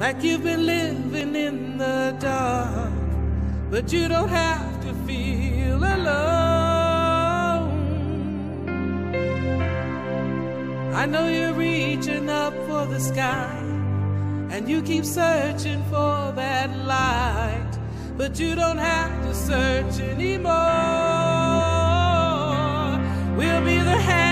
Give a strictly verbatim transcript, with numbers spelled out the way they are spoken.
like you've been living in the dark, but you don't have to feel alone. I know you're reaching up for the sky, and you keep searching for that light, but you don't have to search anymore. We'll be the hand